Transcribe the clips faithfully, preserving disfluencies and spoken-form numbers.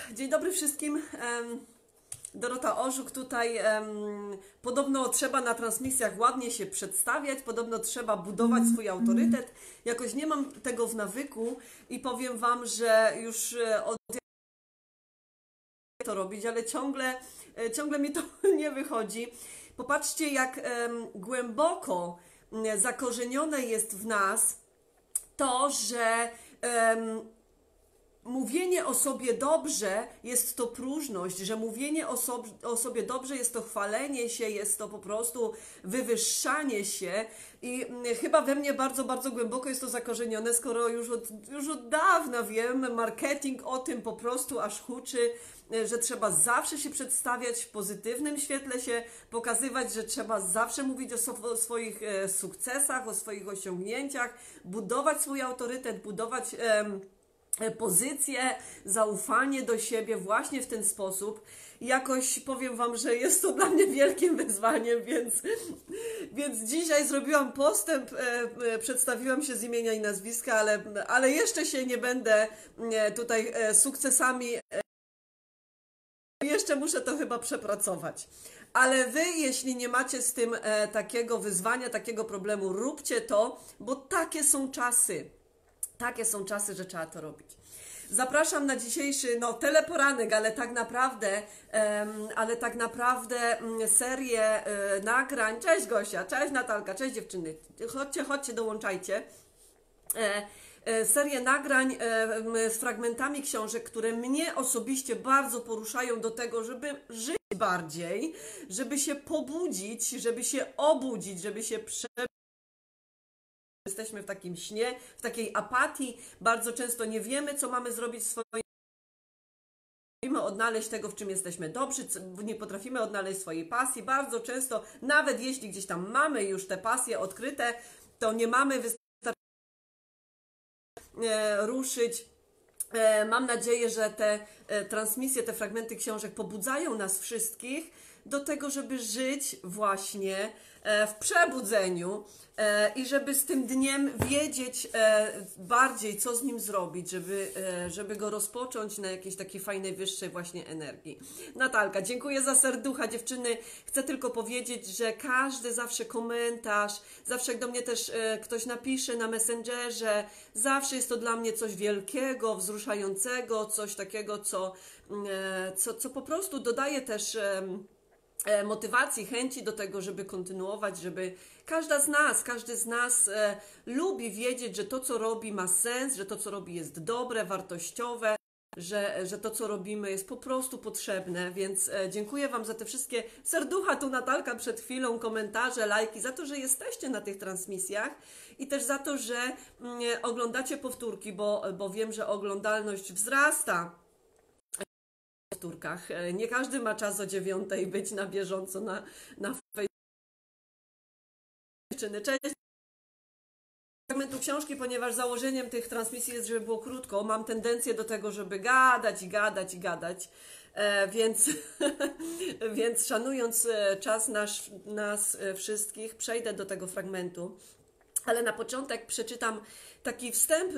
Dzień dobry wszystkim. Dorota Orzuk tutaj. Podobno trzeba na transmisjach ładnie się przedstawiać, podobno trzeba budować swój autorytet. Jakoś nie mam tego w nawyku i powiem Wam, że już od to robić, ale ciągle, ciągle mi to nie wychodzi. Popatrzcie, jak głęboko zakorzenione jest w nas to, że mówienie o sobie dobrze jest to próżność, że mówienie o, so, o sobie dobrze jest to chwalenie się, jest to po prostu wywyższanie się i chyba we mnie bardzo, bardzo głęboko jest to zakorzenione, skoro już od, już od dawna wiem, marketing o tym po prostu aż huczy, że trzeba zawsze się przedstawiać w pozytywnym świetle, się pokazywać, że trzeba zawsze mówić o, so, o swoich e, sukcesach, o swoich osiągnięciach, budować swój autorytet, budować e, pozycję, zaufanie do siebie właśnie w ten sposób. Jakoś powiem Wam, że jest to dla mnie wielkim wyzwaniem, więc, więc dzisiaj zrobiłam postęp, e, przedstawiłam się z imienia i nazwiska, ale, ale jeszcze się nie będę e, tutaj e, sukcesami e, jeszcze muszę to chyba przepracować. Ale Wy, jeśli nie macie z tym e, takiego wyzwania, takiego problemu, róbcie to, bo takie są czasy. Takie są czasy, że trzeba to robić. Zapraszam na dzisiejszy, no, teleporanek, ale tak naprawdę, um, ale tak naprawdę um, serię um, nagrań. Cześć Gosia, cześć Natalka, cześć dziewczyny. Chodźcie, chodźcie, dołączajcie. E, e, serię nagrań e, z fragmentami książek, które mnie osobiście bardzo poruszają do tego, żeby żyć bardziej, żeby się pobudzić, żeby się obudzić, żeby się przebudzić. Jesteśmy w takim śnie, w takiej apatii. Bardzo często nie wiemy, co mamy zrobić w swoim życiu. Nie potrafimy odnaleźć tego, w czym jesteśmy dobrzy, nie potrafimy odnaleźć swojej pasji. Bardzo często, nawet jeśli gdzieś tam mamy już te pasje odkryte, to nie mamy wystarczająco ruszyć. Mam nadzieję, że te transmisje, te fragmenty książek pobudzają nas wszystkich do tego, żeby żyć właśnie w przebudzeniu i żeby z tym dniem wiedzieć bardziej, co z nim zrobić, żeby, żeby go rozpocząć na jakiejś takiej fajnej, wyższej właśnie energii. Natalka, dziękuję za serducha, dziewczyny. Chcę tylko powiedzieć, że każdy zawsze komentarz, zawsze jak do mnie też ktoś napisze na Messengerze, zawsze jest to dla mnie coś wielkiego, wzruszającego, coś takiego, co, co, co po prostu dodaje też motywacji, chęci do tego, żeby kontynuować, żeby każda z nas, każdy z nas e, lubi wiedzieć, że to, co robi, ma sens, że to, co robi, jest dobre, wartościowe, że, że to, co robimy, jest po prostu potrzebne, więc e, dziękuję Wam za te wszystkie serducha, tu Natalka przed chwilą, komentarze, lajki, za to, że jesteście na tych transmisjach i też za to, że mm, oglądacie powtórki, bo, bo wiem, że oglądalność wzrasta. Powtórkach. Nie każdy ma czas o dziewiątej być na bieżąco na, na Facebooku. Cześć. Fragmentu książki, ponieważ założeniem tych transmisji jest, żeby było krótko. Mam tendencję do tego, żeby gadać i gadać i gadać. E, więc, więc szanując czas nasz, nas wszystkich, przejdę do tego fragmentu. Ale na początek przeczytam taki wstęp,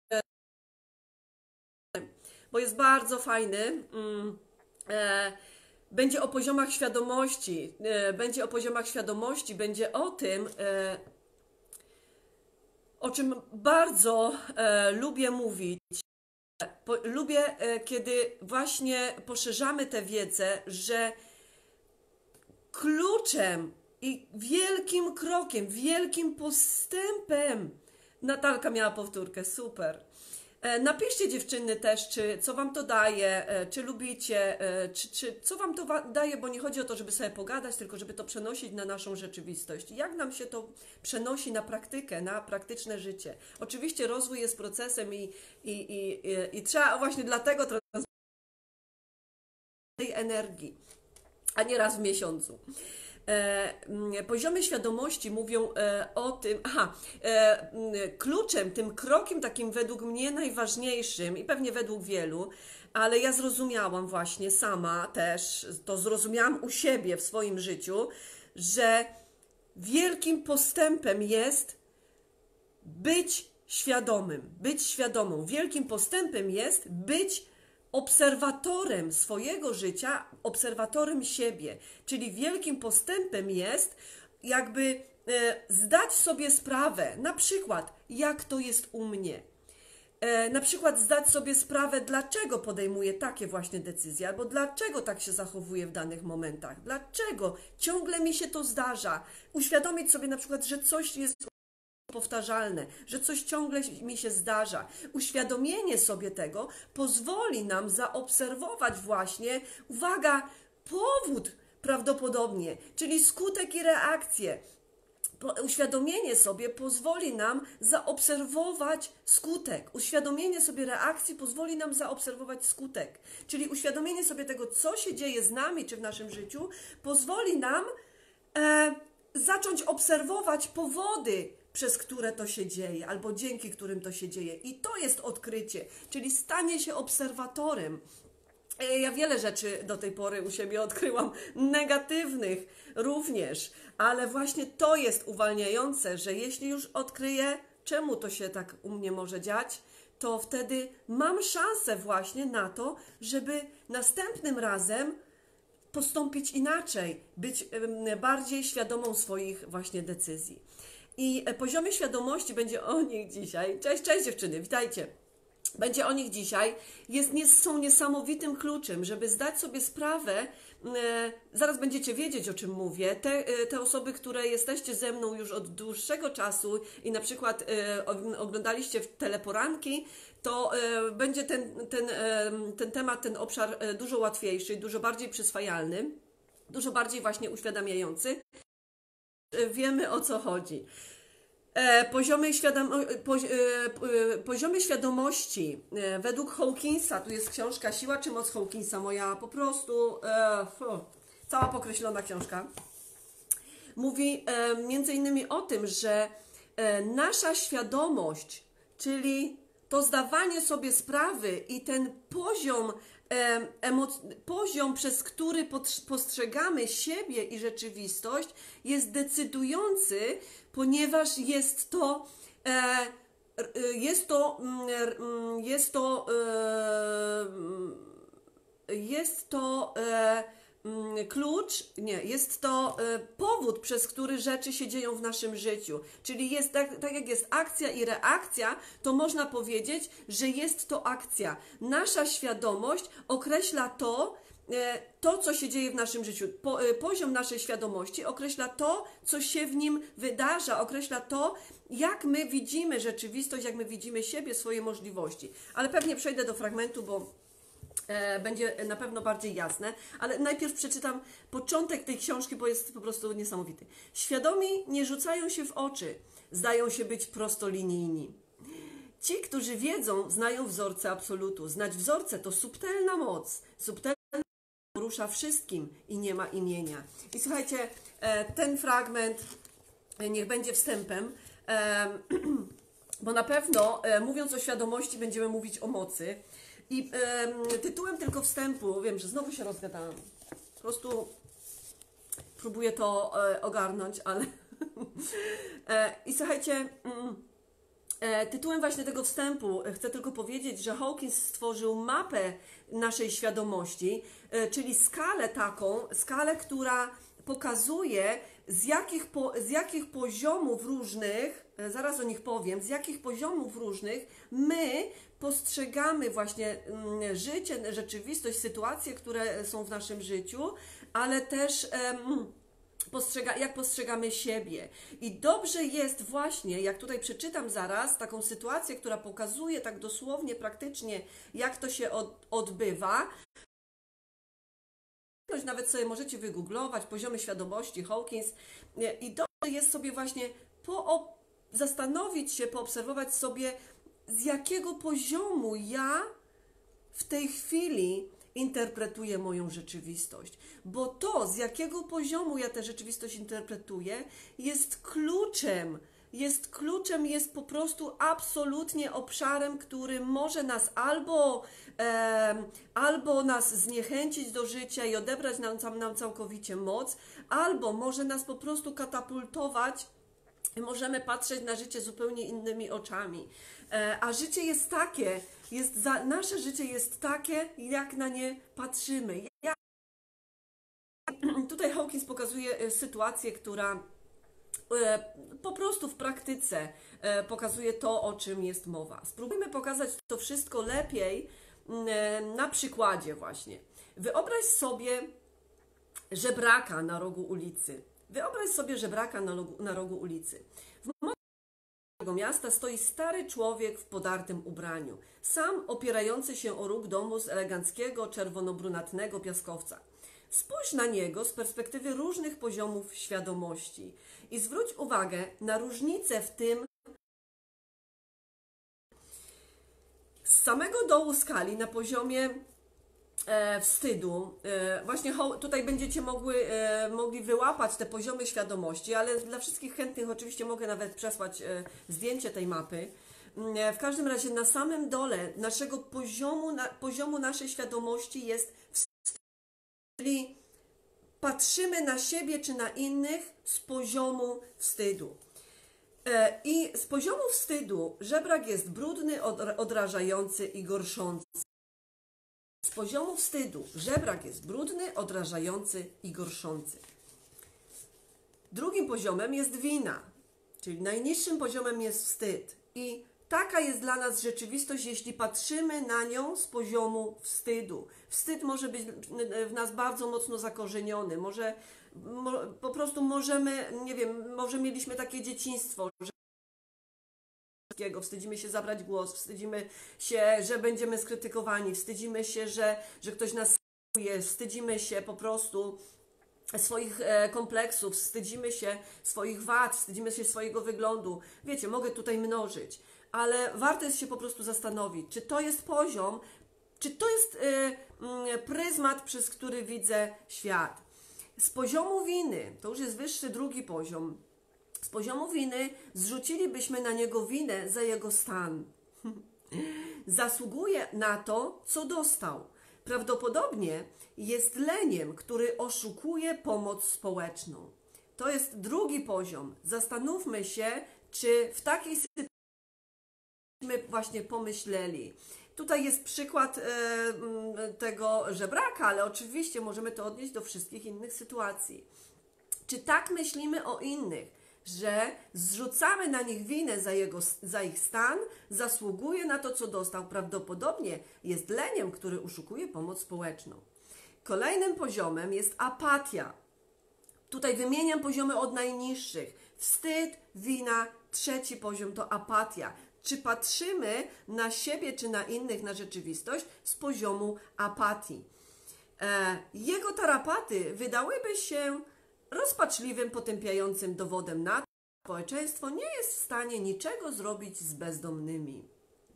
bo jest bardzo fajny. Będzie o poziomach świadomości, będzie o poziomach świadomości, będzie o tym, o czym bardzo lubię mówić. Lubię, kiedy właśnie poszerzamy tę wiedzę, że kluczem i wielkim krokiem, wielkim postępem, Natalka miała powtórkę, super. Napiszcie dziewczyny też, czy co Wam to daje, czy lubicie, czy, czy co Wam to daje, bo nie chodzi o to, żeby sobie pogadać, tylko żeby to przenosić na naszą rzeczywistość. Jak nam się to przenosi na praktykę, na praktyczne życie. Oczywiście rozwój jest procesem i, i, i, i, i trzeba właśnie dlatego tej energii, a nie raz w miesiącu. E, poziomy świadomości mówią e, o tym, aha, e, kluczem, tym krokiem takim według mnie najważniejszym i pewnie według wielu, ale ja zrozumiałam właśnie sama też, to zrozumiałam u siebie w swoim życiu, że wielkim postępem jest być świadomym, być świadomą. Wielkim postępem jest być obserwatorem swojego życia, obserwatorem siebie. Czyli wielkim postępem jest jakby e, zdać sobie sprawę, na przykład jak to jest u mnie. E, na przykład zdać sobie sprawę, dlaczego podejmuję takie właśnie decyzje, albo dlaczego tak się zachowuję w danych momentach, dlaczego ciągle mi się to zdarza. Uświadomić sobie na przykład, że coś jest powtarzalne, że coś ciągle mi się zdarza. Uświadomienie sobie tego pozwoli nam zaobserwować właśnie, uwaga, powód prawdopodobnie, czyli skutek i reakcję. Uświadomienie sobie pozwoli nam zaobserwować skutek. Uświadomienie sobie reakcji pozwoli nam zaobserwować skutek. Czyli uświadomienie sobie tego, co się dzieje z nami czy w naszym życiu, pozwoli nam e, zacząć obserwować powody, przez które to się dzieje, albo dzięki którym to się dzieje. I to jest odkrycie, czyli stanie się obserwatorem. Ja wiele rzeczy do tej pory u siebie odkryłam, negatywnych również, ale właśnie to jest uwalniające, że jeśli już odkryję, czemu to się tak u mnie może dziać, to wtedy mam szansę właśnie na to, żeby następnym razem postąpić inaczej, być bardziej świadomą swoich właśnie decyzji. I poziomie świadomości będzie o nich dzisiaj. Cześć, cześć dziewczyny, witajcie. Będzie o nich dzisiaj, jest, są niesamowitym kluczem, żeby zdać sobie sprawę, e, zaraz będziecie wiedzieć, o czym mówię, te, e, te osoby, które jesteście ze mną już od dłuższego czasu i na przykład e, oglądaliście teleporanki, to e, będzie ten, ten, e, ten temat, ten obszar e, dużo łatwiejszy, dużo bardziej przyswajalny, dużo bardziej właśnie uświadamiający. E, wiemy, o co chodzi. E, poziomy, świadomo, poz, e, poziomy świadomości e, według Hawkinsa, tu jest książka Siła czy Moc Hawkinsa, moja po prostu e, fu, cała pokreślona książka, mówi e, między innymi o tym, że e, nasza świadomość, czyli to zdawanie sobie sprawy i ten poziom, e, emoc, poziom, przez który postrzegamy siebie i rzeczywistość, jest decydujący, ponieważ jest to, e, jest to, jest to, e, jest to e, klucz, nie, jest to e, powód, przez który rzeczy się dzieją w naszym życiu. Czyli jest tak, tak jak jest akcja i reakcja, to można powiedzieć, że jest to akcja. Nasza świadomość określa to, to, co się dzieje w naszym życiu. Po, poziom naszej świadomości określa to, co się w nim wydarza, określa to, jak my widzimy rzeczywistość, jak my widzimy siebie, swoje możliwości. Ale pewnie przejdę do fragmentu, bo e, będzie na pewno bardziej jasne, ale najpierw przeczytam początek tej książki, bo jest po prostu niesamowity. Świadomi nie rzucają się w oczy, zdają się być prostolinijni. Ci, którzy wiedzą, znają wzorce absolutu. Znać wzorce to subtelna moc, subtelna porusza wszystkim i nie ma imienia. I słuchajcie, ten fragment niech będzie wstępem, bo na pewno mówiąc o świadomości będziemy mówić o mocy. I tytułem tylko wstępu, wiem, że znowu się rozgadałam, po prostu próbuję to ogarnąć, ale i słuchajcie, tytułem właśnie tego wstępu chcę tylko powiedzieć, że Hawkins stworzył mapę naszej świadomości, czyli skalę taką, skalę, która pokazuje, z jakich, po, z jakich poziomów różnych, zaraz o nich powiem, z jakich poziomów różnych my postrzegamy właśnie życie, rzeczywistość, sytuacje, które są w naszym życiu, ale też um, Postrzega, jak postrzegamy siebie. I dobrze jest właśnie, jak tutaj przeczytam zaraz, taką sytuację, która pokazuje tak dosłownie, praktycznie, jak to się od, odbywa. Nawet sobie możecie wygooglować poziomy świadomości Hawkins i dobrze jest sobie właśnie po, zastanowić się, poobserwować sobie, z jakiego poziomu ja w tej chwili interpretuję moją rzeczywistość. Bo to, z jakiego poziomu ja tę rzeczywistość interpretuję, jest kluczem, jest kluczem, jest po prostu absolutnie obszarem, który może nas albo, e, albo nas zniechęcić do życia i odebrać nam, nam całkowicie moc, albo może nas po prostu katapultować możemy patrzeć na życie zupełnie innymi oczami. A życie jest takie, jest za, nasze życie jest takie, jak na nie patrzymy. Ja, tutaj Hawkins pokazuje sytuację, która po prostu w praktyce pokazuje to, o czym jest mowa. Spróbujmy pokazać to wszystko lepiej na przykładzie właśnie. Wyobraź sobie żebraka na rogu ulicy. Wyobraź sobie żebraka na rogu, na rogu ulicy. W momencie miasta stoi stary człowiek w podartym ubraniu, sam opierający się o róg domu z eleganckiego, czerwono-brunatnego piaskowca. Spójrz na niego z perspektywy różnych poziomów świadomości i zwróć uwagę na różnicę w tym. Z samego dołu skali na poziomie e, wstydu, e, właśnie tutaj będziecie mogły, e, mogli wyłapać te poziomy świadomości, ale dla wszystkich chętnych oczywiście mogę nawet przesłać e, zdjęcie tej mapy. E, w każdym razie na samym dole naszego poziomu, na, poziomu naszej świadomości jest wstyd, czyli patrzymy na siebie czy na innych z poziomu wstydu. I z poziomu wstydu żebrak jest brudny, odrażający i gorszący. Z poziomu wstydu żebrak jest brudny, odrażający i gorszący. Drugim poziomem jest wina, czyli najniższym poziomem jest wstyd. I taka jest dla nas rzeczywistość, jeśli patrzymy na nią z poziomu wstydu. Wstyd może być w nas bardzo mocno zakorzeniony, może po prostu możemy, nie wiem, może mieliśmy takie dzieciństwo, że wstydzimy się zabrać głos, wstydzimy się, że będziemy skrytykowani, wstydzimy się, że, że ktoś nas skrytykuje, wstydzimy się po prostu swoich e, kompleksów, wstydzimy się swoich wad, wstydzimy się swojego wyglądu. Wiecie, mogę tutaj mnożyć, ale warto jest się po prostu zastanowić, czy to jest poziom, czy to jest e, pryzmat, przez który widzę świat. Z poziomu winy, to już jest wyższy drugi poziom, z poziomu winy zrzucilibyśmy na niego winę za jego stan. Zasługuje na to, co dostał. Prawdopodobnie jest leniem, który oszukuje pomoc społeczną. To jest drugi poziom. Zastanówmy się, czy w takiej sytuacji my właśnie pomyśleli. Tutaj jest przykład e, tego żebraka, ale oczywiście możemy to odnieść do wszystkich innych sytuacji. Czy tak myślimy o innych, że zrzucamy na nich winę za, jego, za ich stan, zasługuje na to, co dostał? Prawdopodobnie jest leniem, który oszukuje pomoc społeczną. Kolejnym poziomem jest apatia. Tutaj wymieniam poziomy od najniższych. Wstyd, wina, trzeci poziom to apatia. Czy patrzymy na siebie czy na innych, na rzeczywistość z poziomu apatii? E, jego tarapaty wydałyby się rozpaczliwym, potępiającym dowodem na to, że społeczeństwo nie jest w stanie niczego zrobić z bezdomnymi.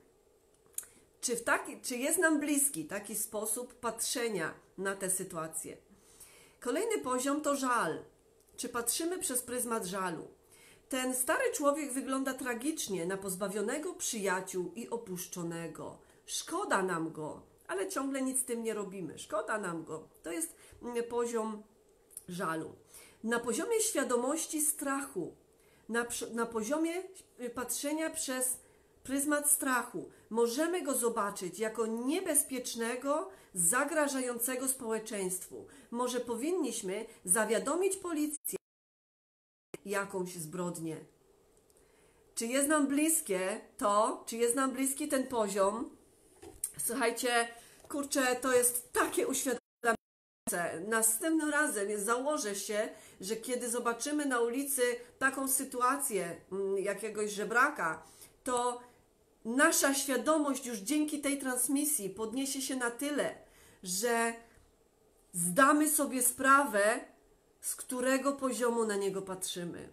Czy, w taki, czy jest nam bliski taki sposób patrzenia na tę sytuację? Kolejny poziom to żal. Czy patrzymy przez pryzmat żalu? Ten stary człowiek wygląda tragicznie na pozbawionego przyjaciół i opuszczonego. Szkoda nam go, ale ciągle nic z tym nie robimy. Szkoda nam go. To jest poziom żalu. Na poziomie świadomości strachu, na, na poziomie patrzenia przez pryzmat strachu, możemy go zobaczyć jako niebezpiecznego, zagrażającego społeczeństwu. Może powinniśmy zawiadomić policję jakąś zbrodnię. Czy jest nam bliskie to, czy jest nam bliski ten poziom? Słuchajcie, kurczę, to jest takie uświadomienie. Następnym razem założę się, że kiedy zobaczymy na ulicy taką sytuację jakiegoś żebraka, to nasza świadomość już dzięki tej transmisji podniesie się na tyle, że zdamy sobie sprawę, z którego poziomu na niego patrzymy.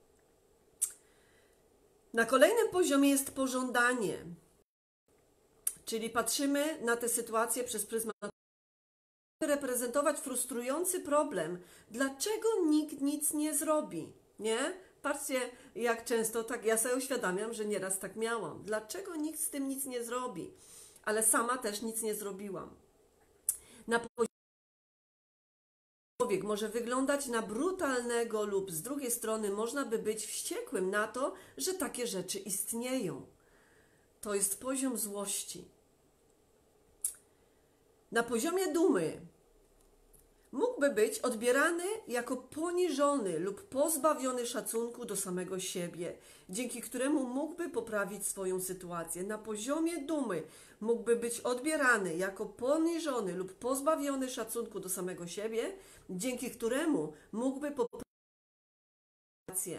Na kolejnym poziomie jest pożądanie, czyli patrzymy na tę sytuację przez pryzmat reprezentować frustrujący problem. Dlaczego nikt nic nie zrobi? Nie? Patrzcie, jak często tak ja sobie uświadamiam, że nieraz tak miałam. Dlaczego nikt z tym nic nie zrobi? Ale sama też nic nie zrobiłam. Na poziomie człowiek może wyglądać na brutalnego lub z drugiej strony można by być wściekłym na to, że takie rzeczy istnieją. To jest poziom złości. Na poziomie dumy mógłby być odbierany jako poniżony lub pozbawiony szacunku do samego siebie, dzięki któremu mógłby poprawić swoją sytuację. Na poziomie dumy mógłby być odbierany jako poniżony lub pozbawiony szacunku do samego siebie, dzięki któremu mógłby poprawić sytuację.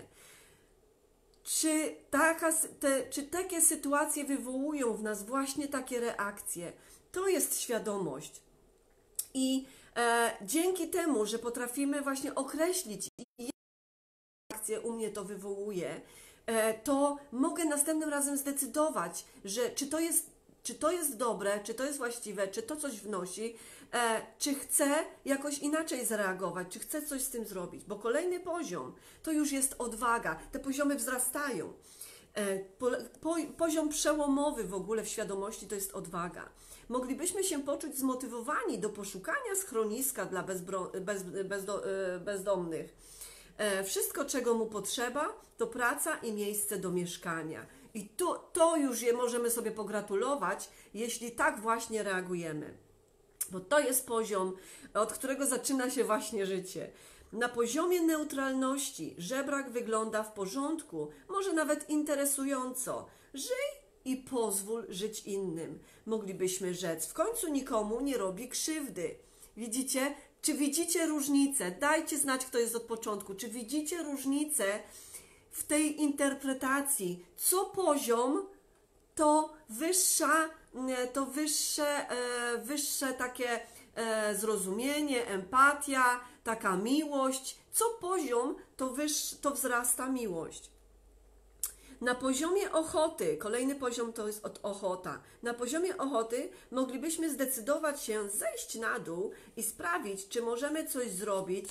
Czy, taka, te, czy takie sytuacje wywołują w nas właśnie takie reakcje? To jest świadomość. I e, dzięki temu, że potrafimy właśnie określić, jakie reakcje u mnie to wywołuje, e, to mogę następnym razem zdecydować, że czy to jest, czy to jest dobre, czy to jest właściwe, czy to coś wnosi, e, czy chcę jakoś inaczej zareagować, czy chcę coś z tym zrobić. Bo kolejny poziom to już jest odwaga. Te poziomy wzrastają. E, po, po, poziom przełomowy w ogóle w świadomości to jest odwaga. Moglibyśmy się poczuć zmotywowani do poszukania schroniska dla bezbro, bez, bezdo, bezdomnych. E, wszystko, czego mu potrzeba, to praca i miejsce do mieszkania. I to, to już je możemy sobie pogratulować, jeśli tak właśnie reagujemy. Bo to jest poziom, od którego zaczyna się właśnie życie. Na poziomie neutralności żebrak wygląda w porządku, może nawet interesująco. Żyj i pozwól żyć innym. Moglibyśmy rzec, w końcu nikomu nie robi krzywdy. Widzicie? Czy widzicie różnicę? Dajcie znać, kto jest od początku. Czy widzicie różnicę w tej interpretacji? Co poziom, to wyższa, to wyższe, wyższe takie zrozumienie, empatia, taka miłość. Co poziom, to, wyż, to wzrasta miłość. Na poziomie ochoty, kolejny poziom to jest od ochota. Na poziomie ochoty moglibyśmy zdecydować się zejść na dół i sprawić, czy możemy coś zrobić.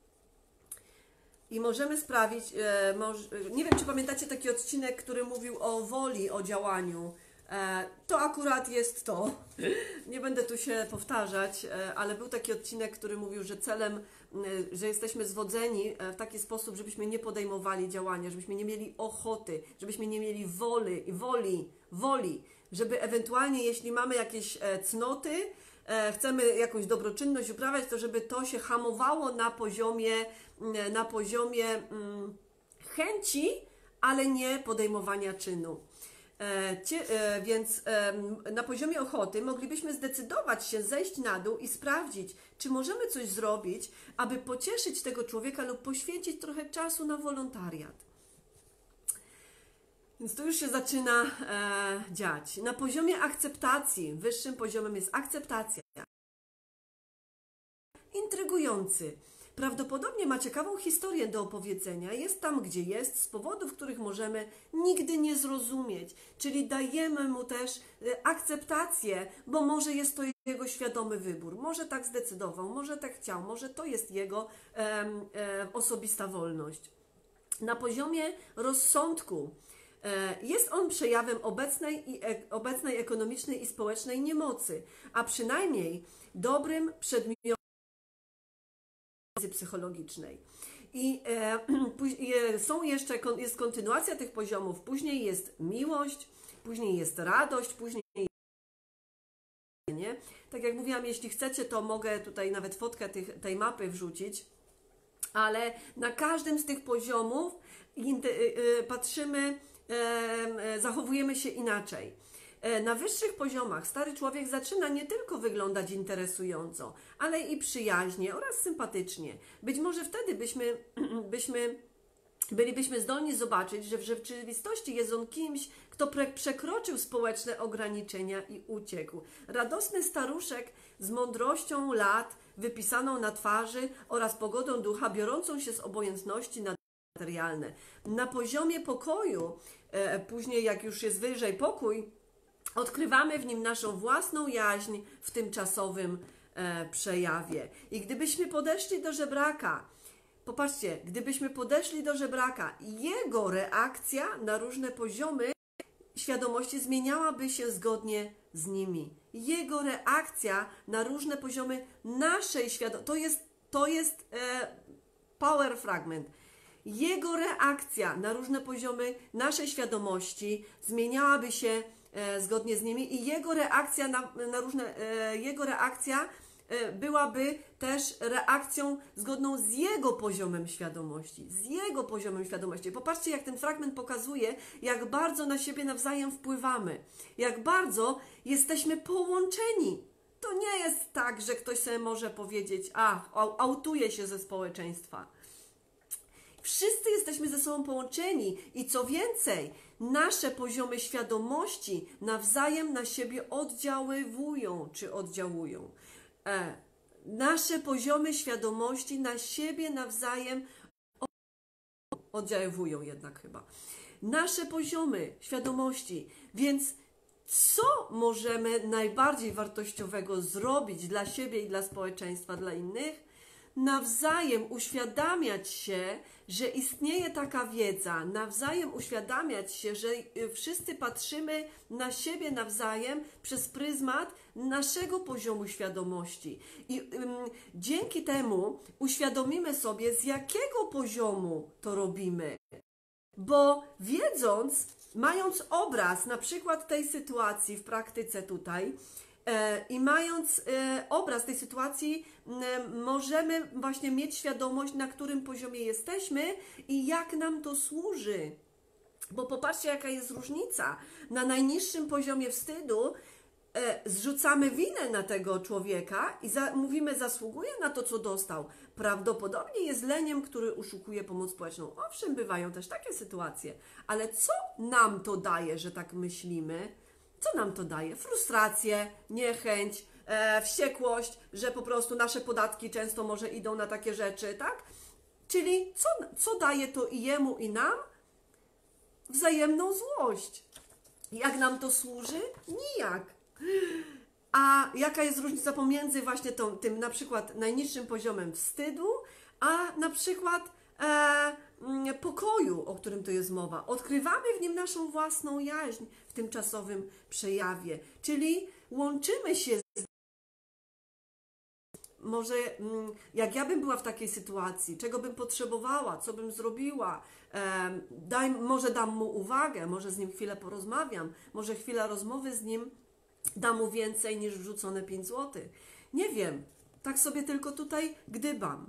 I możemy sprawić, e, moż, nie wiem, czy pamiętacie taki odcinek, który mówił o woli, o działaniu. E, to akurat jest to. Nie będę tu się powtarzać, e, ale był taki odcinek, który mówił, że celem, e, że jesteśmy zwodzeni w taki sposób, żebyśmy nie podejmowali działania, żebyśmy nie mieli ochoty, żebyśmy nie mieli woli, woli, woli, żeby ewentualnie, jeśli mamy jakieś e, cnoty, e, chcemy jakąś dobroczynność uprawiać, to żeby to się hamowało na poziomie, na poziomie mm, chęci, ale nie podejmowania czynu. Cie, e, więc e, na poziomie ochoty moglibyśmy zdecydować się zejść na dół i sprawdzić, czy możemy coś zrobić, aby pocieszyć tego człowieka lub poświęcić trochę czasu na wolontariat. Więc to już się zaczyna e, dziać. Na poziomie akceptacji, wyższym poziomem jest akceptacja. Intrygujący. Prawdopodobnie ma ciekawą historię do opowiedzenia. Jest tam, gdzie jest, z powodów, których możemy nigdy nie zrozumieć. Czyli dajemy mu też akceptację, bo może jest to jego świadomy wybór. Może tak zdecydował, może tak chciał, może to jest jego e, e, osobista wolność. Na poziomie rozsądku e, jest on przejawem obecnej, i, e, obecnej ekonomicznej i społecznej niemocy, a przynajmniej dobrym przedmiotem psychologicznej. I e, są jeszcze, jest kontynuacja tych poziomów, później jest miłość, później jest radość, później nie. Tak jak mówiłam, jeśli chcecie, to mogę tutaj nawet fotkę tych, tej mapy wrzucić, ale na każdym z tych poziomów patrzymy, zachowujemy się inaczej. Na wyższych poziomach stary człowiek zaczyna nie tylko wyglądać interesująco, ale i przyjaźnie oraz sympatycznie. Być może wtedy byśmy, byśmy, bylibyśmy zdolni zobaczyć, że w rzeczywistości jest on kimś, kto pre- przekroczył społeczne ograniczenia i uciekł. Radosny staruszek z mądrością lat wypisaną na twarzy oraz pogodą ducha, biorącą się z obojętności na materialne. Na poziomie pokoju, e, później jak już jest wyżej pokój, odkrywamy w nim naszą własną jaźń w tymczasowym e, przejawie. I gdybyśmy podeszli do żebraka, popatrzcie, gdybyśmy podeszli do żebraka, jego reakcja na różne poziomy świadomości zmieniałaby się zgodnie z nimi. Jego reakcja na różne poziomy naszej świadomości, to jest to jest e, power fragment. Jego reakcja na różne poziomy naszej świadomości zmieniałaby się e, zgodnie z nimi i jego reakcja na, na różne, e, jego reakcja e, byłaby też reakcją zgodną z jego poziomem świadomości, z jego poziomem świadomości. Popatrzcie, jak ten fragment pokazuje, jak bardzo na siebie nawzajem wpływamy, jak bardzo jesteśmy połączeni. To nie jest tak, że ktoś sobie może powiedzieć, a, autuje się ze społeczeństwa. Wszyscy jesteśmy ze sobą połączeni i co więcej, nasze poziomy świadomości nawzajem na siebie oddziaływują, czy oddziałują. E, nasze poziomy świadomości na siebie nawzajem oddziaływują jednak chyba. Nasze poziomy świadomości, więc co możemy najbardziej wartościowego zrobić dla siebie i dla społeczeństwa, dla innych? Nawzajem uświadamiać się, że istnieje taka wiedza, nawzajem uświadamiać się, że wszyscy patrzymy na siebie nawzajem przez pryzmat naszego poziomu świadomości. I ym, dzięki temu uświadomimy sobie, z jakiego poziomu to robimy. Bo wiedząc, mając obraz na przykład tej sytuacji w praktyce tutaj, i mając obraz tej sytuacji, możemy właśnie mieć świadomość, na którym poziomie jesteśmy i jak nam to służy. Bo popatrzcie, jaka jest różnica. Na najniższym poziomie wstydu zrzucamy winę na tego człowieka i za, mówimy, zasługuje na to, co dostał. Prawdopodobnie jest leniem, który oszukuje pomoc społeczną. Owszem, bywają też takie sytuacje, ale co nam to daje, że tak myślimy? Co nam to daje? Frustrację, niechęć, e, wściekłość, że po prostu nasze podatki często może idą na takie rzeczy, tak? Czyli co, co daje to i jemu, i nam? Wzajemną złość. Jak nam to służy? Nijak. A jaka jest różnica pomiędzy właśnie tą, tym na przykład najniższym poziomem wstydu, a na przykład e, pokoju, o którym tu jest mowa. Odkrywamy w nim naszą własną jaźń w tymczasowym przejawie, czyli łączymy się z... Może jak ja bym była w takiej sytuacji, czego bym potrzebowała, co bym zrobiła, e, daj, może dam mu uwagę, może z nim chwilę porozmawiam, może chwila rozmowy z nim da mu więcej niż wrzucone pięć złotych. Nie wiem, tak sobie tylko tutaj gdybam.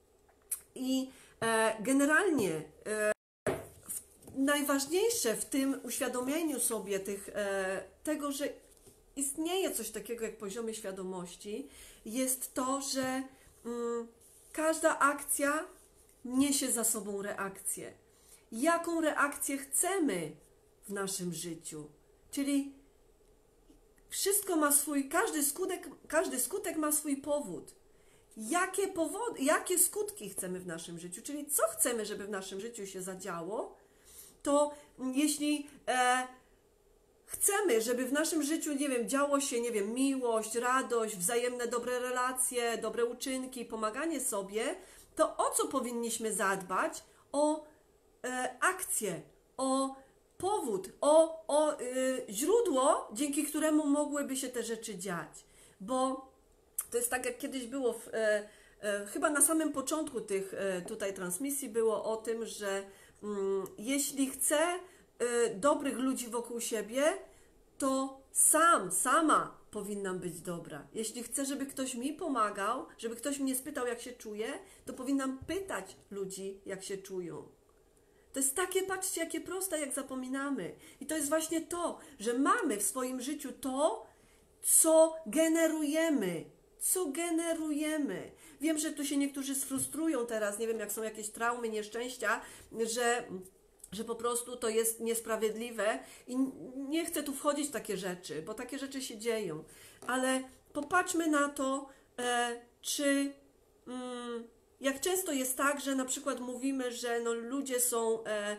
I e, generalnie e, w, najważniejsze w tym uświadomieniu sobie tych, e, tego, że istnieje coś takiego jak poziomy świadomości, jest to, że mm, każda akcja niesie za sobą reakcję. Jaką reakcję chcemy w naszym życiu? Czyli wszystko ma swój, każdy skutek, każdy skutek ma swój powód. Jakie powody, jakie skutki chcemy w naszym życiu, czyli co chcemy, żeby w naszym życiu się zadziało, to jeśli e, chcemy, żeby w naszym życiu, nie wiem, działo się, nie wiem, miłość, radość, wzajemne dobre relacje, dobre uczynki, pomaganie sobie, to o co powinniśmy zadbać? O e, akcję, o powód, o, o y, źródło, dzięki któremu mogłyby się te rzeczy dziać. Bo to jest tak, jak kiedyś było, w, e, e, chyba na samym początku tych e, tutaj transmisji było o tym, że mm, jeśli chcę e, dobrych ludzi wokół siebie, to sam, sama powinnam być dobra. Jeśli chcę, żeby ktoś mi pomagał, żeby ktoś mnie spytał, jak się czuję, to powinnam pytać ludzi, jak się czują. To jest takie, patrzcie, jakie proste, jak zapominamy. I to jest właśnie to, że mamy w swoim życiu to, co generujemy. Co generujemy. Wiem, że tu się niektórzy sfrustrują teraz, nie wiem, jak są jakieś traumy, nieszczęścia, że, że po prostu to jest niesprawiedliwe i nie chcę tu wchodzić w takie rzeczy, bo takie rzeczy się dzieją. Ale popatrzmy na to, e, czy... Mm, jak często jest tak, że na przykład mówimy, że no ludzie są, e, e,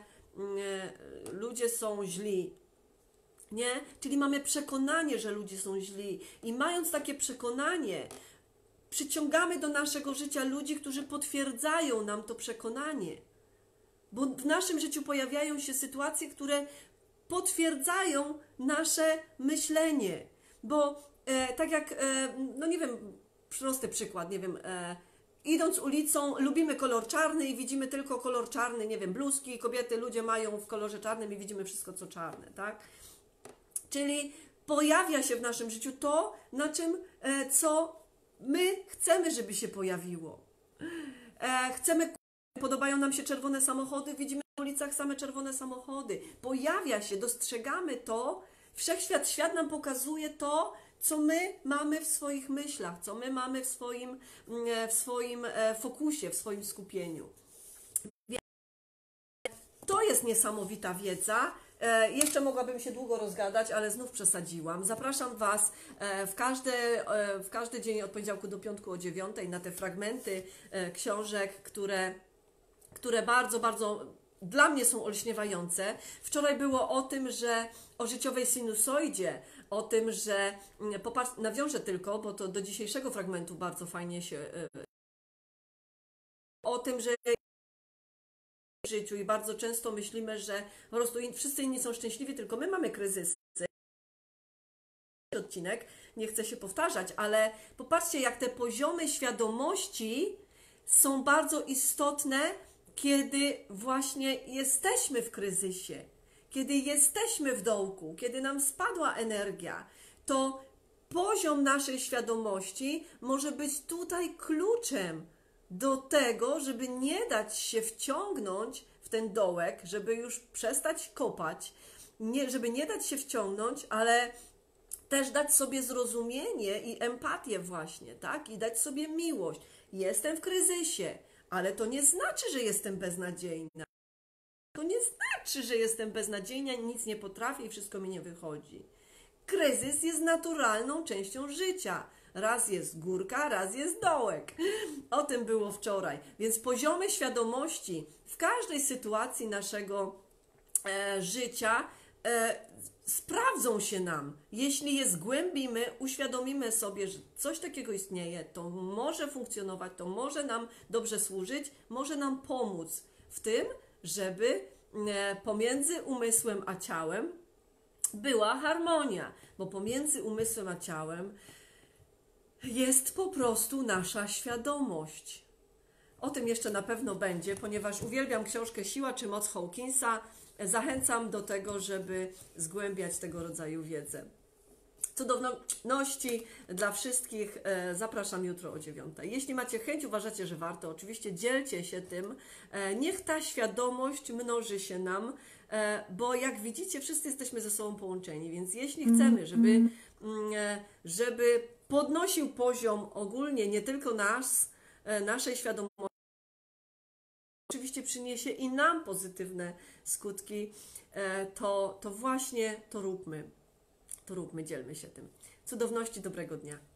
ludzie są źli, nie? Czyli mamy przekonanie, że ludzie są źli i mając takie przekonanie, przyciągamy do naszego życia ludzi, którzy potwierdzają nam to przekonanie. Bo w naszym życiu pojawiają się sytuacje, które potwierdzają nasze myślenie. Bo e, tak jak, e, no nie wiem, prosty przykład, nie wiem, e, idąc ulicą, lubimy kolor czarny i widzimy tylko kolor czarny, nie wiem, bluzki, kobiety, ludzie mają w kolorze czarnym i widzimy wszystko, co czarne, tak? Czyli pojawia się w naszym życiu to, na czym, e, co my chcemy, żeby się pojawiło. E, chcemy, podobają nam się czerwone samochody, widzimy na ulicach same czerwone samochody. Pojawia się, dostrzegamy to, wszechświat, świat nam pokazuje to, co my mamy w swoich myślach, co my mamy w swoim, w swoim fokusie, w swoim skupieniu. To jest niesamowita wiedza. Jeszcze mogłabym się długo rozgadać, ale znów przesadziłam. Zapraszam Was w każdy, w każdy dzień od poniedziałku do piątku o dziewiątej na te fragmenty książek, które, które bardzo, bardzo dla mnie są olśniewające. Wczoraj było o tym, że o życiowej sinusoidzie, o tym, że popatrz, nawiążę tylko, bo to do dzisiejszego fragmentu bardzo fajnie się o tym, że w życiu i bardzo często myślimy, że po prostu wszyscy inni są szczęśliwi, tylko my mamy kryzysy. Odcinek, nie chcę się powtarzać, ale popatrzcie, jak te poziomy świadomości są bardzo istotne, kiedy właśnie jesteśmy w kryzysie, kiedy jesteśmy w dołku, kiedy nam spadła energia, to poziom naszej świadomości może być tutaj kluczem do tego, żeby nie dać się wciągnąć w ten dołek, żeby już przestać kopać, nie, żeby nie dać się wciągnąć, ale też dać sobie zrozumienie i empatię właśnie, tak? I dać sobie miłość. Jestem w kryzysie, ale to nie znaczy, że jestem beznadziejna. To nie znaczy, że jestem beznadziejna, nic nie potrafię i wszystko mi nie wychodzi. Kryzys jest naturalną częścią życia. Raz jest górka, raz jest dołek. O tym było wczoraj. Więc poziomy świadomości w każdej sytuacji naszego e, życia e, sprawdzą się nam. Jeśli je zgłębimy, uświadomimy sobie, że coś takiego istnieje, to może funkcjonować, to może nam dobrze służyć, może nam pomóc w tym, żeby e, pomiędzy umysłem a ciałem była harmonia, bo pomiędzy umysłem a ciałem jest po prostu nasza świadomość. O tym jeszcze na pewno będzie, ponieważ uwielbiam książkę Siła czy Moc Hawkinsa. Zachęcam do tego, żeby zgłębiać tego rodzaju wiedzę. Cudowności dla wszystkich zapraszam jutro o dziewiątej. Jeśli macie chęć, uważacie, że warto, oczywiście dzielcie się tym. Niech ta świadomość mnoży się nam, bo jak widzicie, wszyscy jesteśmy ze sobą połączeni, więc jeśli chcemy, żeby, żeby podnosił poziom ogólnie nie tylko nas, naszej świadomości, oczywiście przyniesie i nam pozytywne skutki, to, to właśnie to róbmy. To róbmy, dzielmy się tym. Cudowności, dobrego dnia.